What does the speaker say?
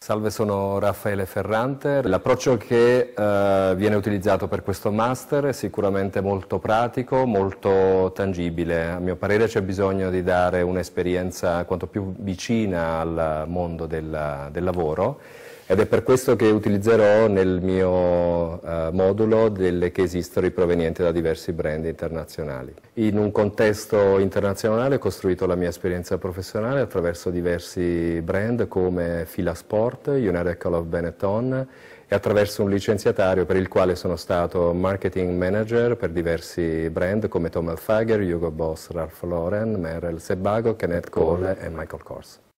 Salve, sono Raffaele Ferrante. L'approccio che viene utilizzato per questo master è sicuramente molto pratico, molto tangibile. A mio parere c'è bisogno di dare un'esperienza quanto più vicina al mondo del lavoro ed è per questo che utilizzerò nel mio modulo delle case history provenienti da diversi brand internazionali. In un contesto internazionale ho costruito la mia esperienza professionale attraverso diversi brand come Fila Sport, United Call of Benetton e attraverso un licenziatario per il quale sono stato marketing manager per diversi brand come Tom Hilfiger, Hugo Boss, Ralph Lauren, Merrell, Sebago, Kenneth Cole e Michael Kors.